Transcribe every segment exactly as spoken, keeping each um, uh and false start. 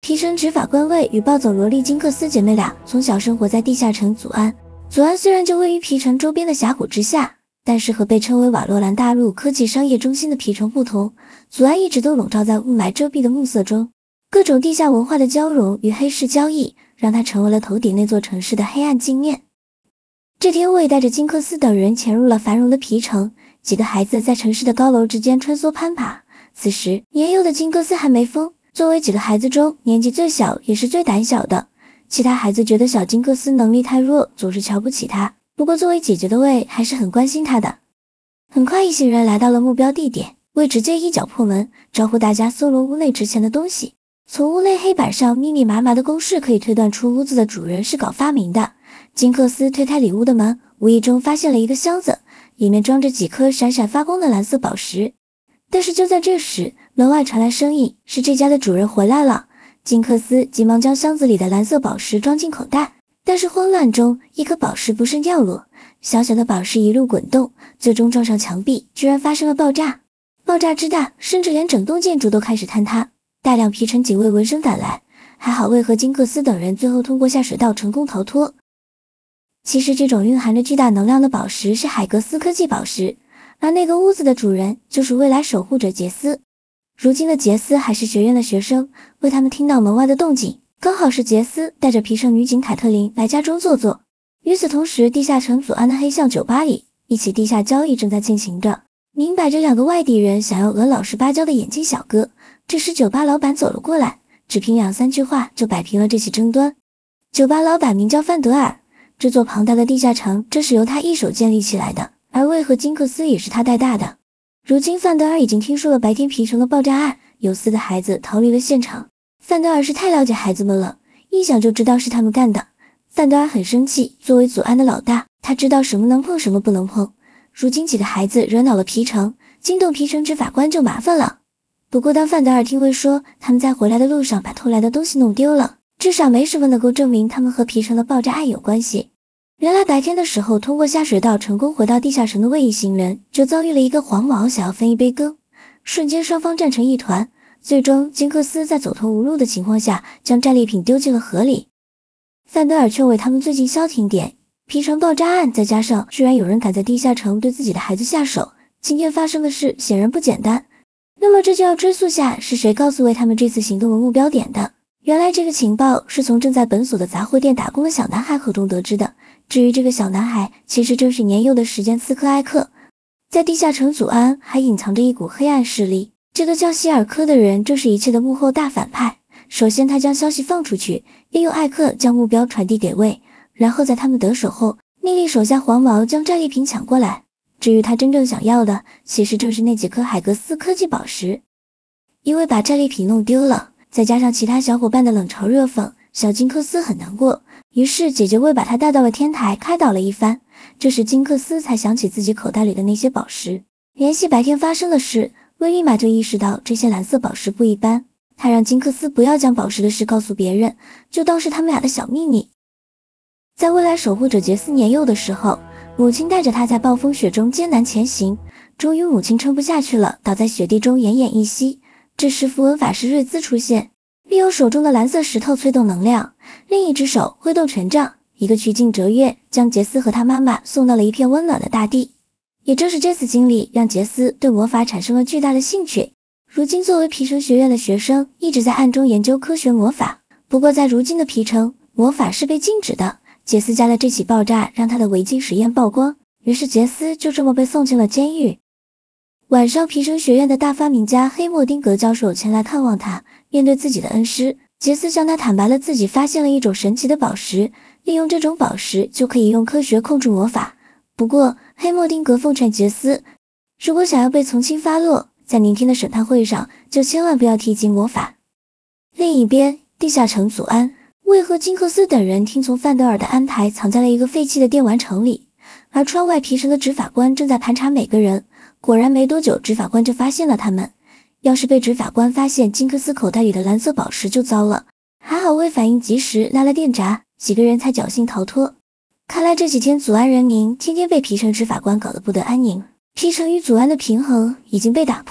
皮城执法官魏与暴走萝莉金克斯姐妹俩从小生活在地下城祖安。祖安虽然就位于皮城周边的峡谷之下，但是和被称为瓦洛兰大陆科技商业中心的皮城不同，祖安一直都笼罩在雾霾遮蔽的暮色中。各种地下文化的交融与黑市交易，让它成为了头顶那座城市的黑暗镜面。这天，魏带着金克斯等人潜入了繁荣的皮城，几个孩子在城市的高楼之间穿梭攀爬。此时，年幼的金克斯还没疯。作为几个孩子中年纪最小也是最胆小的，其他孩子觉得小金克斯能力太弱，总是瞧不起他。不过作为姐姐的魏还是很关心他的。很快一行人来到了目标地点，魏直接一脚破门，招呼大家搜罗屋内值钱的东西。从屋内黑板上密密麻麻的公式可以推断出屋子的主人是搞发明的。金克斯推开里屋的门，无意中发现了一个箱子，里面装着几颗闪闪发光的蓝色宝石。但是就在这时，门外传来声音，是这家的主人回来了。金克斯急忙将箱子里的蓝色宝石装进口袋，但是慌乱中，一颗宝石不慎掉落，小小的宝石一路滚动，最终撞上墙壁，居然发生了爆炸。爆炸之大，甚至连整栋建筑都开始坍塌，大量皮城警卫闻声赶来，还好魏和金克斯等人最后通过下水道成功逃脱。其实这种蕴含着巨大能量的宝石是海格斯科技宝石，而那个屋子的主人就是未来守护者杰斯。如今的杰斯还是学院的学生，为他们听到门外的动静，刚好是杰斯带着皮城女警凯特琳来家中坐坐。与此同时，地下城祖安的黑巷酒吧里，一起地下交易正在进行着，明摆着两个外地人想要讹老实巴交的眼镜小哥。这时酒吧老板走了过来，只凭两三句话就摆平了这起争端。酒吧老板名叫范德尔，这座庞大的地下城这是由他一手建立起来的，而魏和金克斯也是他带大的。如今范德尔已经听说了白天皮城的爆炸案，有四个孩子逃离了现场。范德尔是太了解孩子们了，一想就知道是他们干的。范德尔很生气，作为祖安的老大，他知道什么能碰什么不能碰。如今几个孩子惹恼了皮城，惊动皮城执法官就麻烦了。不过当范德尔听闻说他们在回来的路上把偷来的东西弄丢了，至少没什么能够证明他们和皮城的爆炸案有关系。原来白天的时候，通过下水道成功回到地下城的魏一行人，就遭遇了一个黄毛想要分一杯羹，瞬间双方战成一团。最终金克斯在走投无路的情况下，将战利品丢进了河里。范德尔劝慰他们最近消停点，皮城爆炸案再加上居然有人敢在地下城对自己的孩子下手，今天发生的事显然不简单。那么这就要追溯下是谁告诉魏他们这次行动的目标点的。原来这个情报是从正在本所的杂货店打工的小男孩口中得知的。至于这个小男孩，其实正是年幼的时间刺客艾克。在地下城祖安还隐藏着一股黑暗势力，这个叫希尔科的人正是一切的幕后大反派。首先他将消息放出去，利用艾克将目标传递给魏，然后在他们得手后，命令手下黄毛将战利品抢过来。至于他真正想要的，其实正是那几颗海格斯科技宝石。因为把战利品弄丢了，再加上其他小伙伴的冷嘲热讽，小金克斯很难过。于是姐姐魏把他带到了天台开导了一番，这时金克斯才想起自己口袋里的那些宝石，联系白天发生的事，魏立马就意识到这些蓝色宝石不一般。他让金克斯不要将宝石的事告诉别人，就当是他们俩的小秘密。在未来守护者杰斯年幼的时候，母亲带着他在暴风雪中艰难前行，终于母亲撑不下去了，倒在雪地中奄奄一息。这时符文法师瑞兹出现，利用手中的蓝色石头催动能量，另一只手挥动权杖，一个曲径折跃，将杰斯和他妈妈送到了一片温暖的大地。也正是这次经历，让杰斯对魔法产生了巨大的兴趣。如今作为皮城学院的学生，一直在暗中研究科学魔法。不过在如今的皮城，魔法是被禁止的。杰斯家的这起爆炸让他的违禁实验曝光，于是杰斯就这么被送进了监狱。晚上，皮城学院的大发明家黑莫丁格教授前来看望他。面对自己的恩师，杰斯向他坦白了自己发现了一种神奇的宝石，利用这种宝石就可以用科学控制魔法。不过黑莫丁格奉劝杰斯，如果想要被从轻发落，在明天的审判会上就千万不要提及魔法。另一边，地下城祖安、魏和金克斯等人听从范德尔的安排，藏在了一个废弃的电玩城里，而窗外皮城的执法官正在盘查每个人。果然没多久，执法官就发现了他们。要是被执法官发现金克斯口袋里的蓝色宝石就糟了，还好魏反应及时，拉了电闸，几个人才侥幸逃脱。看来这几天祖安人民天天被皮城执法官搞得不得安宁，皮城与祖安的平衡已经被打破。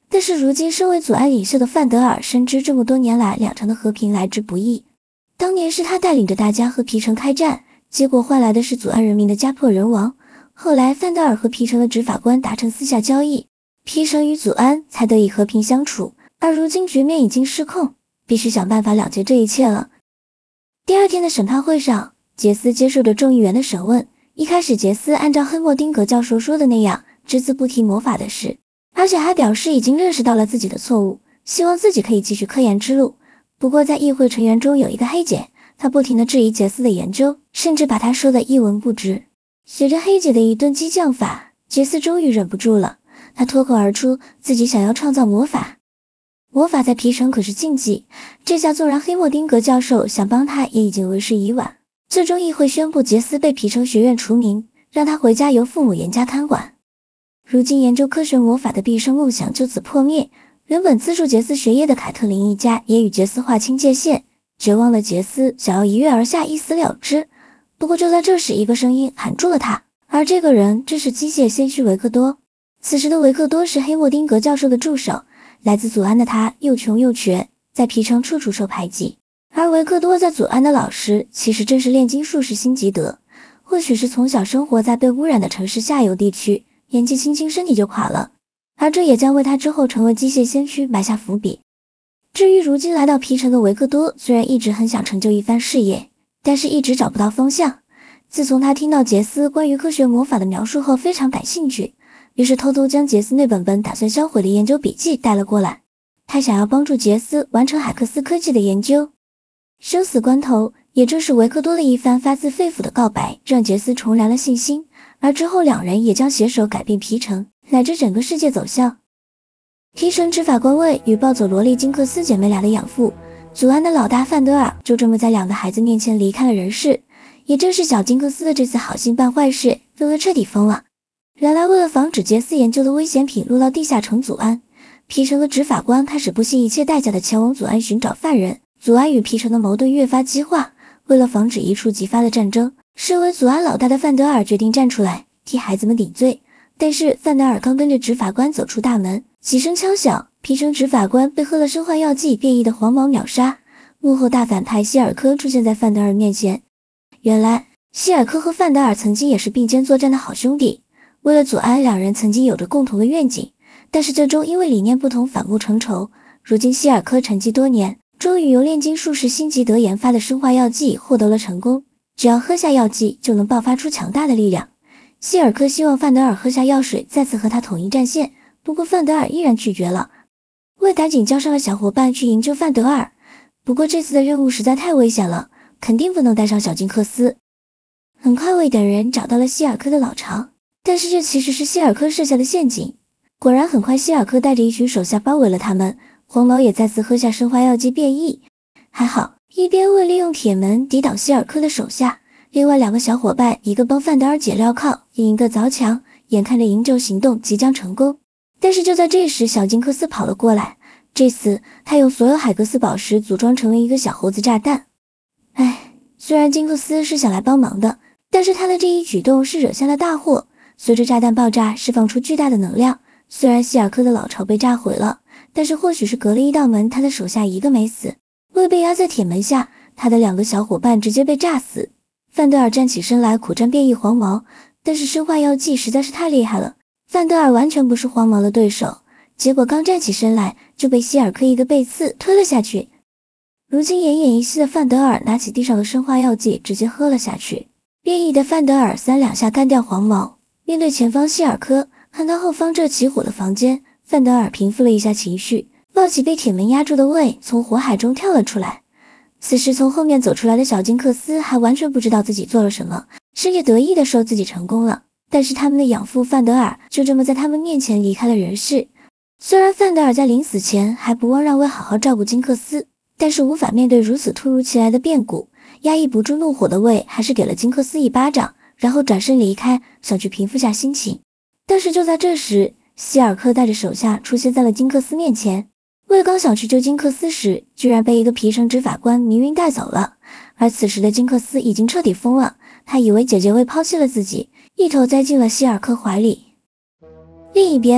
但是如今身为祖安领袖的范德尔深知这么多年来两城的和平来之不易。当年是他带领着大家和皮城开战，结果换来的是祖安人民的家破人亡。后来范德尔和皮城的执法官达成私下交易，皮城与祖安才得以和平相处。而如今局面已经失控，必须想办法了结这一切了。第二天的审判会上，杰斯接受着众议员的审问。一开始杰斯按照黑莫丁格教授说的那样，只字不提魔法的事，而且还表示已经认识到了自己的错误，希望自己可以继续科研之路。不过在议会成员中有一个黑姐，她不停地质疑杰斯的研究，甚至把他说的一文不值。随着黑姐的一顿激将法，杰斯终于忍不住了，他脱口而出自己想要创造魔法。魔法在皮城可是禁忌，这下纵然黑莫丁格教授想帮他也已经为时已晚。最终议会宣布杰斯被皮城学院除名，让他回家由父母严加看管。如今研究科学魔法的毕生梦想就此破灭，原本资助杰斯学业的凯特琳一家也与杰斯划清界限，绝望的杰斯想要一跃而下一死了之。不过就在这时，一个声音喊住了他，而这个人正是机械先驱维克多。此时的维克多是黑莫丁格教授的助手，来自祖安的他又穷又瘸，在皮城处处受排挤。而维克多在祖安的老师其实正是炼金术士辛吉德，或许是从小生活在被污染的城市下游地区，年纪轻轻身体就垮了，而这也将为他之后成为机械先驱埋下伏笔。至于如今来到皮城的维克多，虽然一直很想成就一番事业，但是一直找不到方向。自从他听到杰斯关于科学魔法的描述后非常感兴趣，于是偷偷将杰斯那本本打算销毁的研究笔记带了过来，他想要帮助杰斯完成海克斯科技的研究。生死关头，也正是维克多的一番发自肺腑的告白，让杰斯重燃了信心，而之后两人也将携手改变皮城，乃至整个世界走向。皮城执法官位与暴走萝莉金克斯姐妹俩的养父祖安的老大范德尔就这么在两个孩子面前离开了人世。也正是小金克斯的这次好心办坏事，让他彻底疯了。原来为了防止杰斯研究的危险品落到地下城祖安，皮城的执法官开始不惜一切代价的前往祖安寻找犯人。祖安与皮城的矛盾越发激化，为了防止一触即发的战争，身为祖安老大的范德尔决定站出来替孩子们顶罪。但是范德尔刚跟着执法官走出大门，几声枪响，皮城执法官被喝了生化药剂变异的黄毛秒杀。幕后大反派希尔科出现在范德尔面前。原来希尔科和范德尔曾经也是并肩作战的好兄弟，为了祖安，两人曾经有着共同的愿景，但是最终因为理念不同反目成仇。如今希尔科沉寂多年，终于由炼金术士辛吉德研发的生化药剂获得了成功，只要喝下药剂就能爆发出强大的力量。希尔科希望范德尔喝下药水再次和他统一战线，不过范德尔依然拒绝了。魏赶紧叫上了小伙伴去营救范德尔，不过这次的任务实在太危险了，肯定不能带上小金克斯。很快魏等人找到了希尔科的老巢，但是这其实是希尔科设下的陷阱。果然很快希尔科带着一群手下包围了他们，黄毛也再次喝下生化药剂变异。还好一边魏利用铁门抵挡希尔科的手下，另外两个小伙伴一个帮范德尔解镣铐，另一个凿墙，眼看着营救行动即将成功。但是就在这时，小金克斯跑了过来，这次他用所有海格斯宝石组装成了一个小猴子炸弹。唉，虽然金克斯是想来帮忙的，但是他的这一举动是惹下了大祸。随着炸弹爆炸释放出巨大的能量，虽然希尔科的老巢被炸毁了，但是或许是隔了一道门，他的手下一个没死。魏被压在铁门下，他的两个小伙伴直接被炸死。范德尔站起身来苦战变异黄毛，但是生化药剂实在是太厉害了，范德尔完全不是黄毛的对手，结果刚站起身来就被希尔科一个背刺推了下去。如今奄奄一息的范德尔拿起地上的生化药剂直接喝了下去。变异的范德尔三两下干掉黄毛。面对前方希尔科，看到后方这起火的房间，范德尔平复了一下情绪，抱起被铁门压住的魏，从火海中跳了出来。此时从后面走出来的小金克斯还完全不知道自己做了什么，甚至得意地说自己成功了。但是他们的养父范德尔就这么在他们面前离开了人世。虽然范德尔在临死前还不忘让魏好好照顾金克斯，但是无法面对如此突如其来的变故，压抑不住怒火的魏还是给了金克斯一巴掌，然后转身离开，想去平复下心情。但是就在这时，希尔科带着手下出现在了金克斯面前。魏刚想去救金克斯时，居然被一个皮城执法官迷晕带走了。而此时的金克斯已经彻底疯了，他以为姐姐魏抛弃了自己，一头栽进了希尔科怀里。另一边，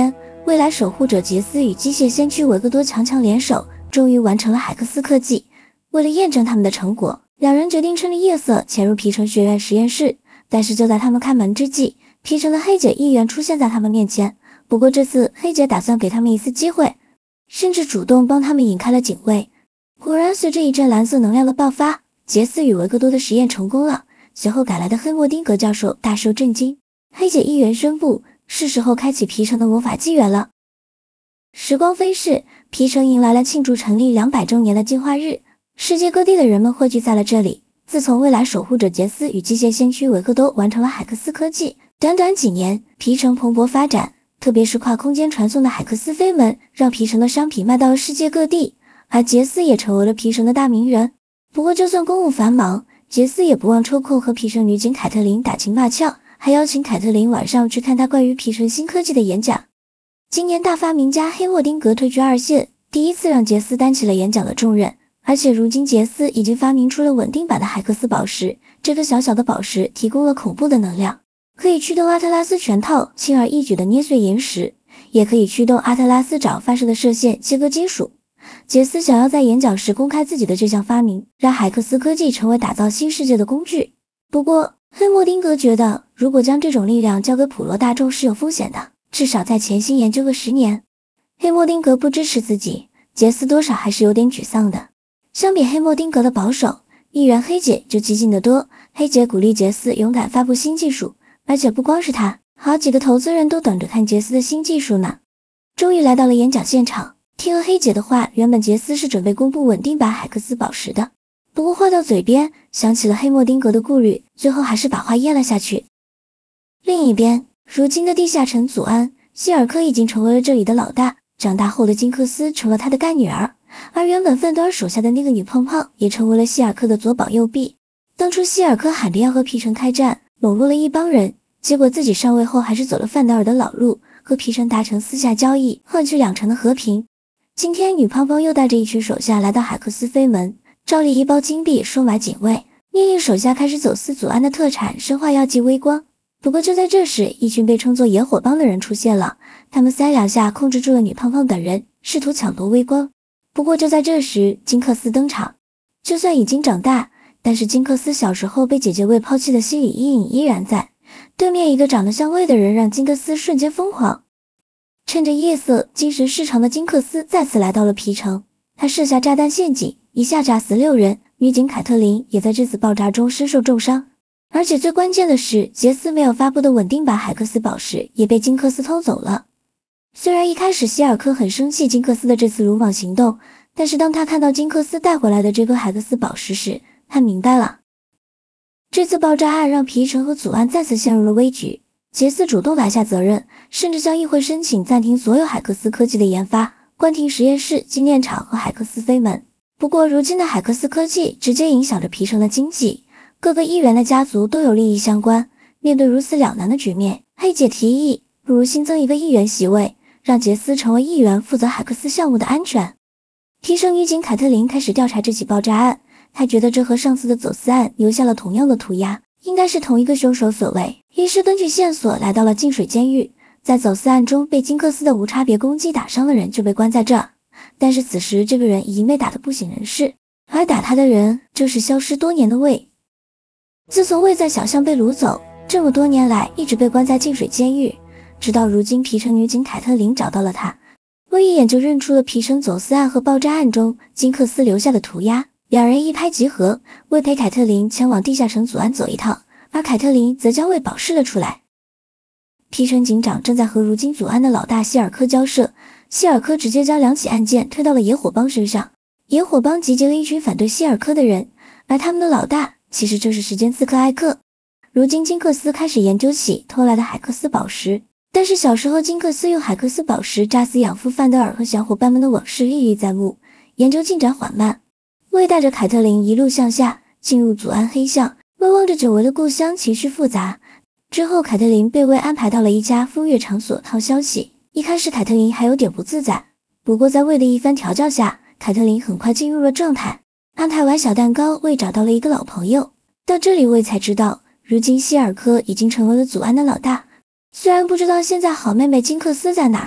未来守护者杰斯与机械先驱维戈多强强联手，终于完成了海克斯科技。为了验证他们的成果，两人决定趁着夜色潜入皮城学院实验室。但是就在他们开门之际，皮城的黑姐议员出现在他们面前。不过这次黑姐打算给他们一次机会，甚至主动帮他们引开了警卫。果然，随着一阵蓝色能量的爆发，杰斯与维戈多的实验成功了。随后赶来的黑莫丁格教授大受震惊。黑姐议员宣布，是时候开启皮城的魔法纪元了。时光飞逝，皮城迎来了庆祝成立两百周年的进化日，世界各地的人们汇聚在了这里。自从未来守护者杰斯与机械先驱维克多完成了海克斯科技，短短几年，皮城蓬勃发展，特别是跨空间传送的海克斯飞门，让皮城的商品卖到了世界各地，而杰斯也成为了皮城的大名人。不过就算公务繁忙，杰斯也不忘抽空和皮城女警凯特琳打情骂俏，还邀请凯特琳晚上去看他关于皮城新科技的演讲。今年大发明家黑莫丁格退居二线，第一次让杰斯担起了演讲的重任。而且如今杰斯已经发明出了稳定版的海克斯宝石，这颗小小的宝石提供了恐怖的能量，可以驱动阿特拉斯拳套轻而易举地捏碎岩石，也可以驱动阿特拉斯爪发射的射线切割金属。杰斯想要在演讲时公开自己的这项发明，让海克斯科技成为打造新世界的工具。不过黑莫丁格觉得，如果将这种力量交给普罗大众是有风险的，至少再潜心研究个十年。黑莫丁格不支持自己，杰斯多少还是有点沮丧的。相比黑莫丁格的保守，议员黑姐就激进得多。黑姐鼓励杰斯勇敢发布新技术，而且不光是他，好几个投资人都等着看杰斯的新技术呢。终于来到了演讲现场，听了黑姐的话，原本杰斯是准备公布稳定版海克斯宝石的，不过话到嘴边，想起了黑莫丁格的顾虑，最后还是把话咽了下去。另一边，如今的地下城祖安，希尔科已经成为了这里的老大，长大后的金克斯成了他的干女儿。而原本范德尔手下的那个女胖胖也成为了希尔科的左膀右臂。当初希尔科喊着要和皮城开战，笼络了一帮人，结果自己上位后还是走了范德尔的老路，和皮城达成私下交易，换取两城的和平。今天女胖胖又带着一群手下来到海克斯飞门，照例一包金币收买警卫，命令手下开始走私祖安的特产生化药剂微光。不过就在这时，一群被称作野火帮的人出现了，他们三两下控制住了女胖胖等人，试图抢夺微光。不过就在这时，金克斯登场。就算已经长大，但是金克斯小时候被姐姐魏抛弃的心理阴影依然在。对面一个长得像魏的人让金克斯瞬间疯狂。趁着夜色，精神失常的金克斯再次来到了皮城，他设下炸弹陷阱，一下炸死六人，女警凯特琳也在这次爆炸中身受重伤。而且最关键的是，杰斯没有发布的稳定版海克斯宝石也被金克斯偷走了。虽然一开始希尔科很生气金克斯的这次鲁莽行动，但是当他看到金克斯带回来的这颗海克斯宝石时，他明白了。这次爆炸案让皮城和祖安再次陷入了危局，杰斯主动揽下责任，甚至向议会申请暂停所有海克斯科技的研发，关停实验室、精炼厂和海克斯飞门。不过如今的海克斯科技直接影响着皮城的经济，各个议员的家族都有利益相关。面对如此两难的局面，黑姐提议不如新增一个议员席位，让杰斯成为议员，负责海克斯项目的安全。皮城女警凯特琳开始调查这起爆炸案，她觉得这和上次的走私案留下了同样的涂鸦，应该是同一个凶手所为，于是根据线索来到了净水监狱。在走私案中被金克斯的无差别攻击打伤的人就被关在这儿，但是此时这个人已经被打得不省人事，而打他的人就是消失多年的魏。自从魏在小巷被掳走，这么多年来一直被关在净水监狱，直到如今皮城女警凯特琳找到了他。魏一眼就认出了皮城走私案和爆炸案中金克斯留下的涂鸦，两人一拍即合，魏陪凯特琳前往地下城祖安走一趟，而凯特琳则将魏保释了出来。皮城警长正在和如今祖安的老大希尔科交涉，希尔科直接将两起案件推到了野火帮身上。野火帮集结了一群反对希尔科的人，而他们的老大其实就是时间刺客艾克。如今金克斯开始研究起偷来的海克斯宝石，但是小时候金克斯用海克斯宝石炸死养父范德尔和小伙伴们的往事历历在目，研究进展缓慢。魏带着凯特琳一路向下进入祖安黑巷，魏望着久违的故乡情绪复杂。之后凯特琳被魏安排到了一家风月场所套消息，一开始凯特琳还有点不自在，不过在魏的一番调教下，凯特琳很快进入了状态。安排完小蛋糕，魏找到了一个老朋友，到这里魏才知道如今希尔科已经成为了祖安的老大。虽然不知道现在好妹妹金克斯在哪儿，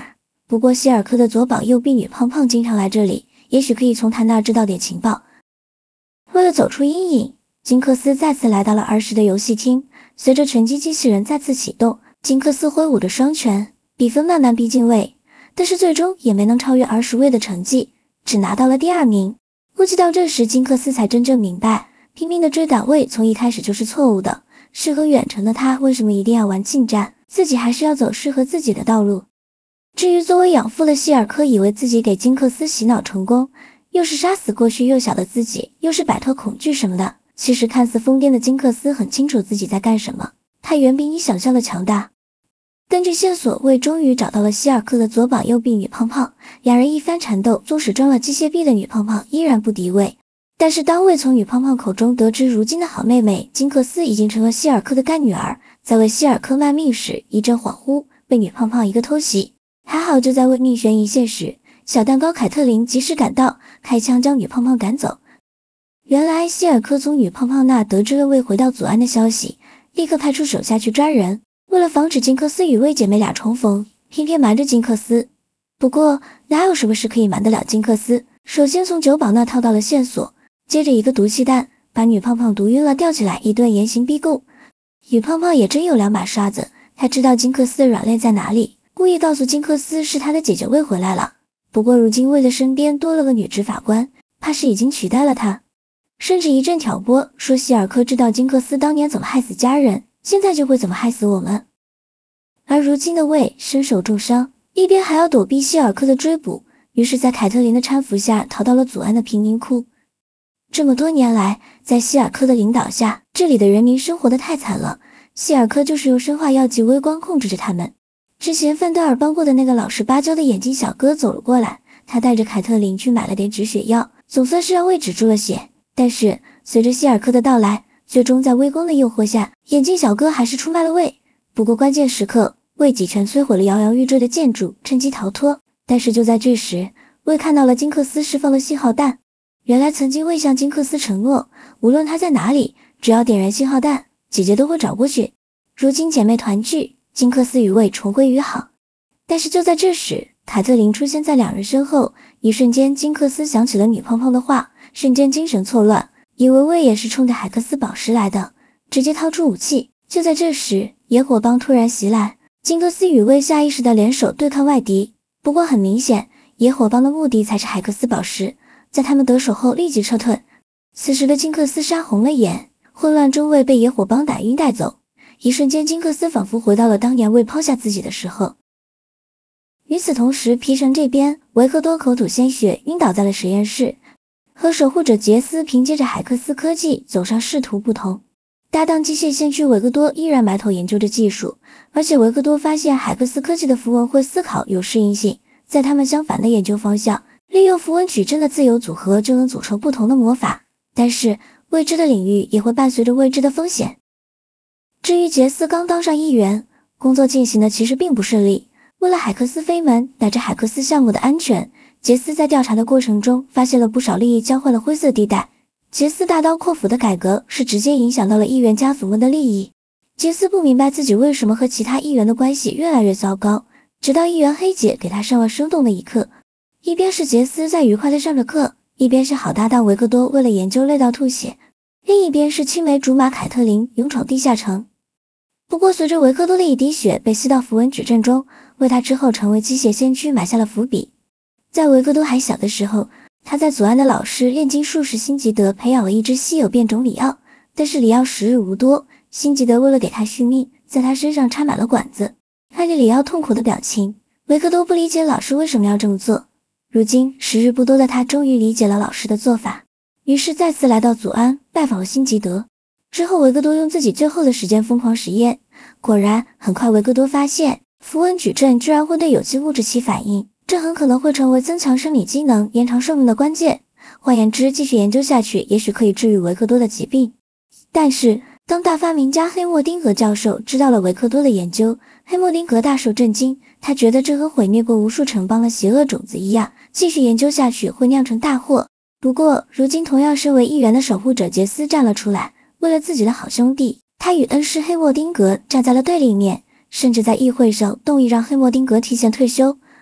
不过希尔科的左膀右臂女胖胖经常来这里，也许可以从她那儿知道点情报。为了走出阴影，金克斯再次来到了儿时的游戏厅。随着拳击机器人再次启动，金克斯挥舞着双拳，比分慢慢逼近位，但是最终也没能超越儿时位的成绩，只拿到了第二名。估计到这时，金克斯才真正明白，拼命的追赶位从一开始就是错误的。适合远程的他为什么一定要玩近战？自己还是要走适合自己的道路。至于作为养父的希尔科，以为自己给金克斯洗脑成功，又是杀死过去幼小的自己，又是摆脱恐惧什么的。其实看似疯癫的金克斯很清楚自己在干什么，他远比你想象的强大。根据线索，魏终于找到了希尔科的左膀右臂女胖胖，两人一番缠斗，纵使装了机械臂的女胖胖依然不敌魏。但是当魏从女胖胖口中得知如今的好妹妹金克斯已经成了希尔科的干女儿，在为希尔科卖命时一阵恍惚，被女胖胖一个偷袭。还好就在魏命悬一线时，小蛋糕凯特琳及时赶到，开枪将女胖胖赶走。原来希尔科从女胖胖那得知了魏回到祖安的消息，立刻派出手下去抓人。为了防止金克斯与魏姐妹俩重逢，偏偏瞒着金克斯。不过哪有什么事可以瞒得了金克斯？首先从酒保那套到了线索，接着一个毒气弹把女胖胖毒晕了，吊起来一顿严刑逼供。女胖胖也真有两把刷子，她知道金克斯的软肋在哪里，故意告诉金克斯是他的姐姐魏回来了。不过如今魏的身边多了个女执法官，怕是已经取代了她。甚至一阵挑拨，说希尔科知道金克斯当年怎么害死家人，现在就会怎么害死我们。而如今的魏身受重伤，一边还要躲避希尔科的追捕，于是在凯特琳的搀扶下逃到了祖安的贫民窟。这么多年来，在希尔科的领导下，这里的人民生活得太惨了，希尔科就是用生化药剂微光控制着他们。之前范德尔帮过的那个老实巴交的眼镜小哥走了过来，他带着凯特琳去买了点止血药，总算是让魏止住了血。但是随着希尔科的到来，最终在微光的诱惑下，眼镜小哥还是出卖了魏。不过关键时刻，魏几拳摧毁了摇摇欲坠的建筑，趁机逃脱。但是就在这时，魏看到了金克斯释放的信号弹。原来曾经魏向金克斯承诺，无论他在哪里，只要点燃信号弹，姐姐都会找过去。如今姐妹团聚，金克斯与魏重归于好。但是就在这时，凯特琳出现在两人身后，一瞬间金克斯想起了女胖胖的话，瞬间精神错乱，以为魏也是冲着海克斯宝石来的，直接掏出武器。就在这时，野火帮突然袭来，金克斯与魏下意识地联手对抗外敌。不过很明显，野火帮的目的才是海克斯宝石，在他们得手后立即撤退。此时的金克斯杀红了眼，混乱中魏被野火帮打晕带走。一瞬间，金克斯仿佛回到了当年魏抛下自己的时候。与此同时，皮城这边，维克多口吐鲜血，晕倒在了实验室，和守护者杰斯凭借着海克斯科技走上仕途不同。搭档机械先驱维克多依然埋头研究着技术，而且维克多发现海克斯科技的符文会思考，有适应性，在他们相反的研究方向，利用符文矩阵的自由组合就能组成不同的魔法。但是未知的领域也会伴随着未知的风险。至于杰斯刚当上议员，工作进行的其实并不顺利。为了海克斯飞门乃至海克斯项目的安全，杰斯在调查的过程中发现了不少利益交换的灰色地带。杰斯大刀阔斧的改革是直接影响到了议员家族们的利益。杰斯不明白自己为什么和其他议员的关系越来越糟糕，直到议员黑姐给他上了生动的一课。一边是杰斯在愉快地上着课，一边是好搭档维克多为了研究累到吐血，另一边是青梅竹马凯特琳勇闯地下城。不过随着维克多的一滴血被吸到符文矩阵中，为他之后成为机械先驱埋下了伏笔。在维克多还小的时候，他在祖安的老师炼金术士辛吉德培养了一只稀有变种里奥，但是里奥时日无多，辛吉德为了给他续命，在他身上插满了管子。看着里奥痛苦的表情，维克多不理解老师为什么要这么做。如今时日不多的他终于理解了老师的做法，于是再次来到祖安拜访了辛吉德。之后维克多用自己最后的时间疯狂实验，果然很快维克多发现符文矩阵居然会对有机物质起反应，这很可能会成为增强生理机能、延长寿命的关键。换言之，继续研究下去，也许可以治愈维克多的疾病。但是，当大发明家黑莫丁格教授知道了维克多的研究，黑莫丁格大受震惊。他觉得这和毁灭过无数城邦的邪恶种子一样，继续研究下去会酿成大祸。不过，如今同样身为议员的守护者杰斯站了出来，为了自己的好兄弟，他与恩师黑莫丁格站在了对立面。甚至在议会上动议让黑莫丁格提前退休，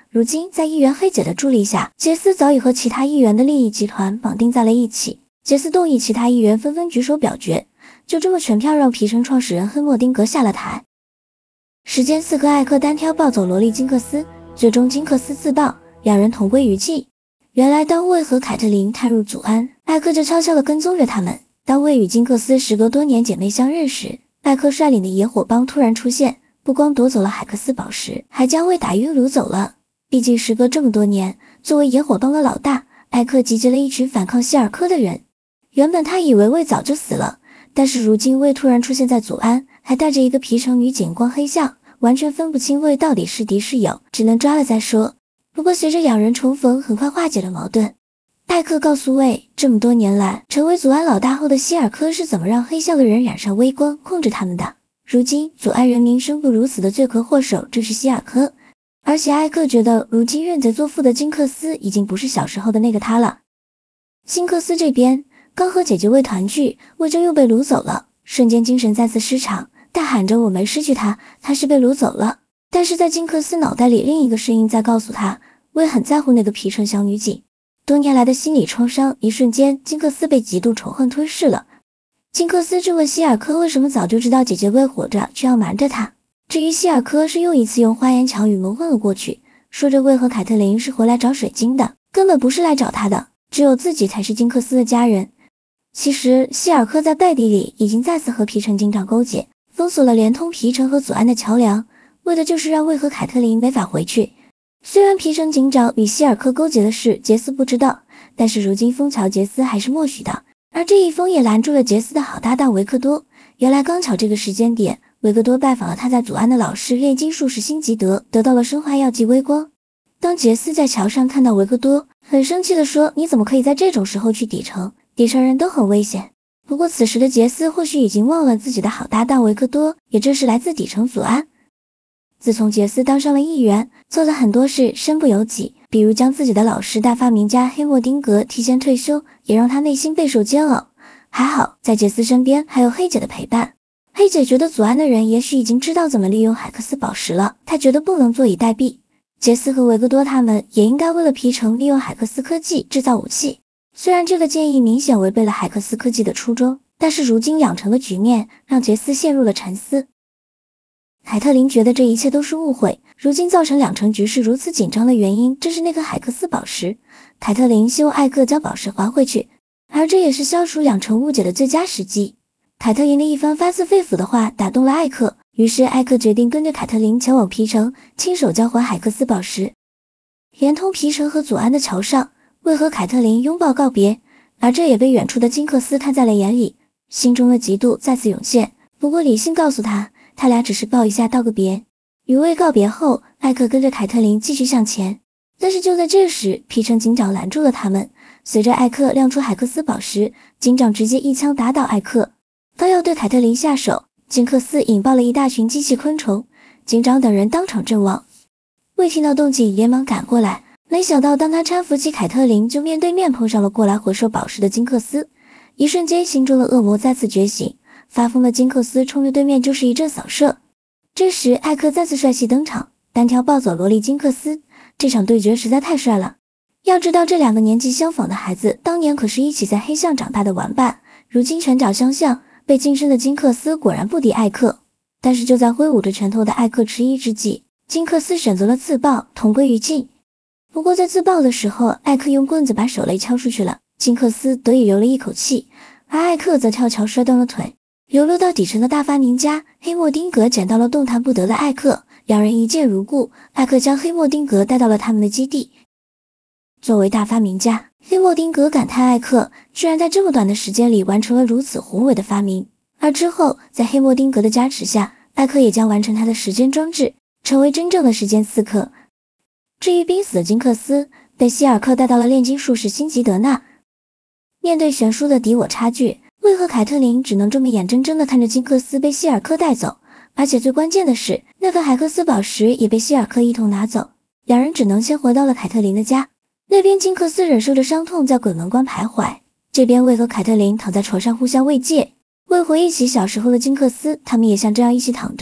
如今在议员黑姐的助力下，杰斯早已和其他议员的利益集团绑定在了一起。杰斯动议，其他议员纷纷举手表决，就这么全票让皮城创始人黑莫丁格下了台。时间四个，艾克单挑抱走萝莉金克斯，最终金克斯自爆，两人同归于尽。原来当魏和凯特琳踏入祖安，艾克就悄悄地跟踪着他们。当魏与金克斯时隔多年姐妹相认时，艾克率领的野火帮突然出现，不光夺走了海克斯宝石，还将魏打晕掳走了。毕竟时隔这么多年，作为野火帮的老大，艾克集结了一群反抗希尔科的人。原本他以为魏早就死了，但是如今魏突然出现在祖安，还带着一个皮城女警光黑相，完全分不清魏到底是敌是友，只能抓了再说。不过随着两人重逢，很快化解了矛盾。艾克告诉魏，这么多年来，成为祖安老大后的希尔科是怎么让黑笑的人染上微光，控制他们的。如今祖安人民生不如死的罪魁祸首正是希尔科。而且艾克觉得，如今认贼作父的金克斯已经不是小时候的那个他了。金克斯这边刚和姐姐魏团聚，魏就又被掳走了，瞬间精神再次失常，大喊着我没失去他，他是被掳走了。但是在金克斯脑袋里，另一个声音在告诉他，魏很在乎那个皮城小女警。多年来的心理创伤，一瞬间金克斯被极度仇恨吞噬了。金克斯质问希尔科为什么早就知道姐姐魏活着，却要瞒着他。至于希尔科是又一次用花言巧语蒙混了过去，说着魏和凯特琳是回来找水晶的，根本不是来找他的，只有自己才是金克斯的家人。其实希尔科在背地里已经再次和皮城警长勾结，封锁了连通皮城和祖安的桥梁，为的就是让魏和凯特琳没法回去。虽然皮城警长与希尔科勾结的事杰斯不知道，但是如今封桥杰斯还是默许的，而这一封也拦住了杰斯的好搭档维克多。原来刚巧这个时间点，维克多拜访了他在祖安的老师炼金术士辛吉德，得到了生化药剂微光。当杰斯在桥上看到维克多，很生气地说，你怎么可以在这种时候去底城，底城人都很危险。不过此时的杰斯或许已经忘了自己的好搭档维克多也正是来自底城祖安。自从杰斯当上了议员，做了很多事身不由己，比如将自己的老师大发明家黑莫丁格提前退休，也让他内心备受煎熬。还好在杰斯身边还有黑姐的陪伴。黑姐觉得祖安的人也许已经知道怎么利用海克斯宝石了，她觉得不能坐以待毙。杰斯和维克多他们也应该为了皮城利用海克斯科技制造武器。虽然这个建议明显违背了海克斯科技的初衷，但是如今养成的局面让杰斯陷入了沉思。凯特琳觉得这一切都是误会，如今造成两城局势如此紧张的原因正是那颗海克斯宝石。凯特琳希望艾克将宝石还回去，而这也是消除两城误解的最佳时机。凯特琳的一番发自肺腑的话打动了艾克，于是艾克决定跟着凯特琳前往皮城，亲手交还海克斯宝石。连通皮城和祖安的桥上，魏和凯特琳拥抱告别，而这也被远处的金克斯看在了眼里，心中的嫉妒再次涌现。不过理性告诉他，他俩只是抱一下道个别。与魏告别后，艾克跟着凯特琳继续向前，但是就在这时，皮城警长拦住了他们。随着艾克亮出海克斯宝石，警长直接一枪打倒艾克。刚要对凯特琳下手，金克斯引爆了一大群机器昆虫，警长等人当场阵亡。魏听到动静连忙赶过来，没想到当他搀扶起凯特琳，就面对面碰上了过来回收宝石的金克斯。一瞬间，心中的恶魔再次觉醒，发疯的金克斯冲着对面就是一阵扫射。这时艾克再次帅气登场，单挑暴走萝莉金克斯。这场对决实在太帅了。要知道这两个年纪相仿的孩子当年可是一起在黑巷长大的玩伴，如今拳脚相向，被晋升的金克斯果然不敌艾克。但是就在挥舞着拳头的艾克迟疑之际，金克斯选择了自爆，同归于尽。不过在自爆的时候，艾克用棍子把手雷敲出去了，金克斯得以留了一口气，而艾克则跳桥摔断了腿。流落到底层的大发明家黑莫丁格捡到了动弹不得的艾克，两人一见如故，艾克将黑莫丁格带到了他们的基地。作为大发明家，黑莫丁格感叹艾克居然在这么短的时间里完成了如此宏伟的发明。而之后在黑莫丁格的加持下，艾克也将完成他的时间装置，成为真正的时间刺客。至于濒死的金克斯，被希尔克带到了炼金术士辛吉德那。面对悬殊的敌我差距，魏和凯特琳只能这么眼睁睁地看着金克斯被希尔克带走，而且最关键的是，那个海克斯宝石也被希尔克一同拿走。两人只能先回到了凯特琳的家。那边金克斯忍受着伤痛在鬼门关徘徊，这边魏和凯特琳躺在床上互相慰藉。为回忆起小时候的金克斯，他们也像这样一起躺着，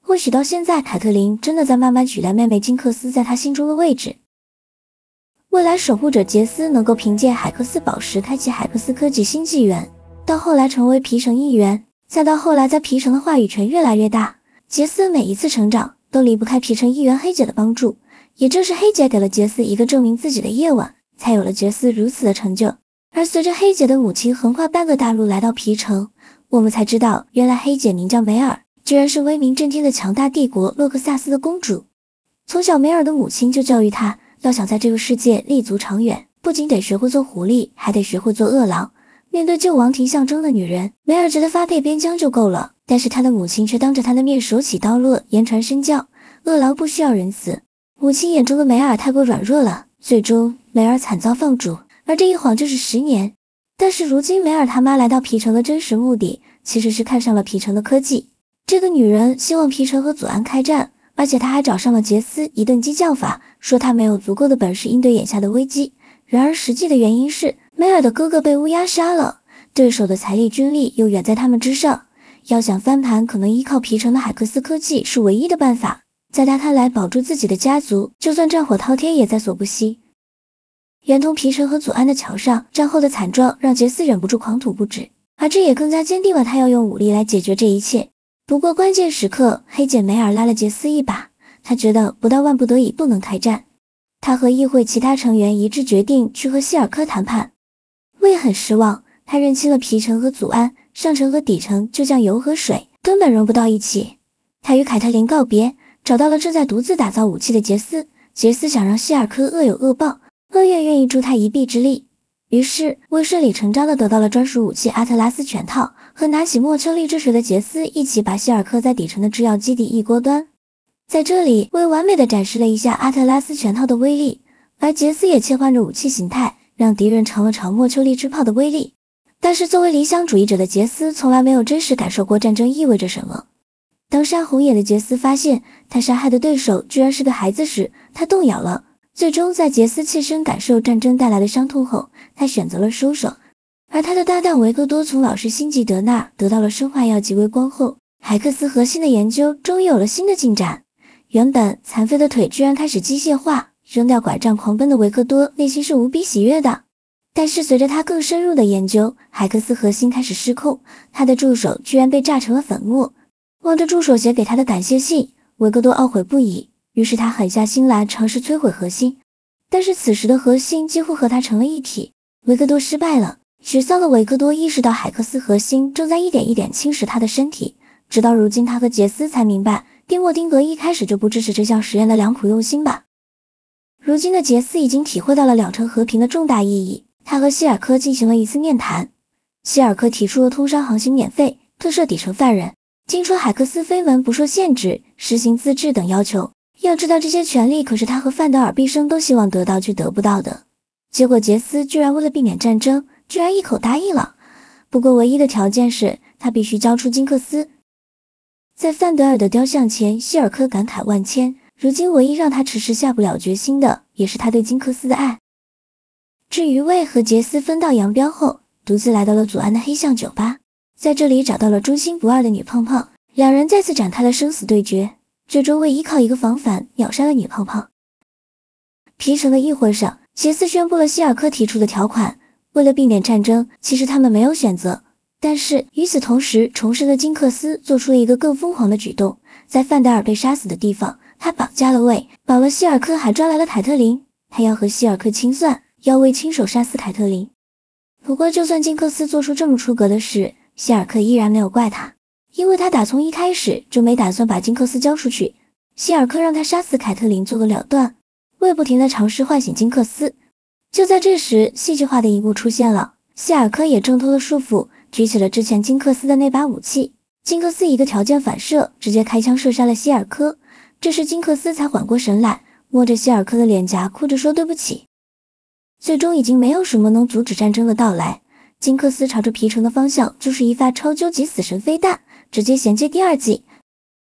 或许到现在，凯特琳真的在慢慢取代妹妹金克斯在他心中的位置。未来守护者杰斯能够凭借海克斯宝石开启海克斯科技新纪元，到后来成为皮城议员，再到后来在皮城的话语权越来越大。杰斯每一次成长都离不开皮城议员黑姐的帮助，也正是黑姐给了杰斯一个证明自己的夜晚，才有了杰斯如此的成就。而随着黑姐的母亲横跨半个大陆来到皮城，我们才知道原来黑姐名叫梅尔，居然是威名震天的强大帝国洛克萨斯的公主。从小梅尔的母亲就教育她，要想在这个世界立足长远，不仅得学会做狐狸，还得学会做恶狼。面对救王庭象征的女人，梅尔觉得发配边疆就够了，但是她的母亲却当着她的面手起刀落，言传身教，恶狼不需要人死。母亲眼中的梅尔太过软弱了，最终梅尔惨遭放逐，而这一晃就是十年。但是如今梅尔他妈来到皮城的真实目的，其实是看上了皮城的科技。这个女人希望皮城和祖安开战，而且她还找上了杰斯一顿激将法，说他没有足够的本事应对眼下的危机。然而实际的原因是梅尔的哥哥被乌鸦杀了，对手的财力军力又远在他们之上，要想翻盘可能依靠皮城的海克斯科技是唯一的办法。在他看来，保住自己的家族，就算战火滔天也在所不惜。连同皮城和祖安的桥上，战后的惨状让杰斯忍不住狂吐不止，而这也更加坚定了他要用武力来解决这一切。不过关键时刻，黑姐梅尔拉了杰斯一把，他觉得不到万不得已不能开战。他和议会其他成员一致决定去和希尔科谈判。魏很失望，他认清了皮城和祖安，上层和底层就像油和水，根本融不到一起。他与凯特琳告别，找到了正在独自打造武器的杰斯。杰斯想让希尔科恶有恶报，恶月愿意助他一臂之力。于是魏顺理成章地得到了专属武器阿特拉斯全套，和拿起莫丘利之锤的杰斯一起把希尔科在底层的制药基地一锅端。在这里，魏完美地展示了一下阿特拉斯全套的威力，而杰斯也切换着武器形态，让敌人尝了尝莫丘利之炮的威力。但是作为理想主义者的杰斯从来没有真实感受过战争意味着什么。当杀红眼的杰斯发现他杀害的对手居然是个孩子时，他动摇了。最终在杰斯切身感受战争带来的伤痛后，他选择了收手。而他的搭档维克多从老师辛吉德那儿得到了生化药及微光后，海克斯核心的研究终于有了新的进展。原本残废的腿居然开始机械化，扔掉拐杖狂奔的维克多内心是无比喜悦的。但是随着他更深入的研究，海克斯核心开始失控，他的助手居然被炸成了粉末。望着助手写给他的感谢信，维克多懊悔不已，于是他狠下心来尝试摧毁核心。但是此时的核心几乎和他成了一体，维克多失败了。沮丧的维克多意识到海克斯核心正在一点一点侵蚀他的身体，直到如今他和杰斯才明白蒂莫丁格一开始就不支持这项实验的良苦用心吧。如今的杰斯已经体会到了两城和平的重大意义，他和希尔科进行了一次面谈。希尔科提出了通商航行免费、特赦底层犯人、进出海克斯飞门不受限制、实行自治等要求。要知道这些权利可是他和范德尔毕生都希望得到却得不到的。结果杰斯居然为了避免战争，居然一口答应了。不过唯一的条件是他必须交出金克斯。在范德尔的雕像前，希尔科感慨万千，如今唯一让他迟迟下不了决心的，也是他对金克斯的爱。至于魏和杰斯分道扬镳后，独自来到了祖安的黑象酒吧，在这里找到了忠心不二的女胖胖，两人再次展开了生死对决。最终魏依靠一个防反秒杀了女胖胖。皮城的议会上，杰斯宣布了希尔科提出的条款，为了避免战争，其实他们没有选择。但是与此同时，重生的金克斯做出了一个更疯狂的举动，在范德尔被杀死的地方，他绑架了魏，绑了希尔科，还抓来了凯特琳，他要和希尔科清算，要魏亲手杀死凯特琳。不过就算金克斯做出这么出格的事，希尔科依然没有怪他，因为他打从一开始就没打算把金克斯交出去。希尔科让他杀死凯特琳做个了断，魏不停地尝试唤醒金克斯。就在这时，戏剧化的一幕出现了，希尔科也挣脱了束缚，举起了之前金克斯的那把武器。金克斯一个条件反射，直接开枪射杀了希尔科。这时金克斯才缓过神来，摸着希尔科的脸颊，哭着说对不起。最终已经没有什么能阻止战争的到来，金克斯朝着皮城的方向就是一发超究极死神飞弹，直接衔接第二季。